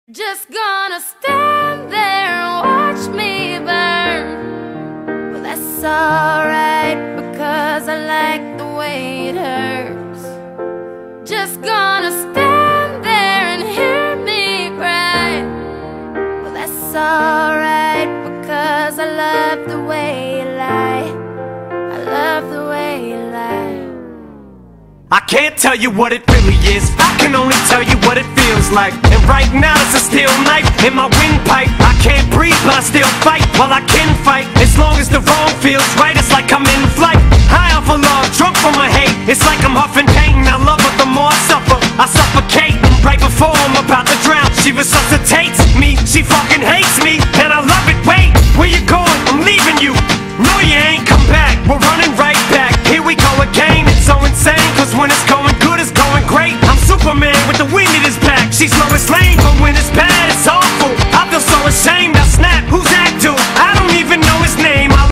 Just gonna stand there and watch me burn. Well, that's alright, because I like the way it hurts. Just gonna stand there and hear me cry. Well, that's alright, because I love the way you lie. I love the way you lie. I can't tell you what it really is, I can only tell you what it feels like. And right now it's a steel knife in my windpipe. I can't breathe but I still fight while I can fight. As long as the wrong feels right, it's like I'm in flight. High off of love, drunk from my hate, it's like I'm huffing pain. I love her the more I suffer, I suffocate. Right before I'm about to drown, she resuscitates me. She fucking hates me, and I love it. Wait, where you going? I'm leaving you. No, you ain't come back, we're running right back. Here we go again, it's so insane, cause when it's going good, it's going great. I'm Superman with the wind in his back. She's Lois Lane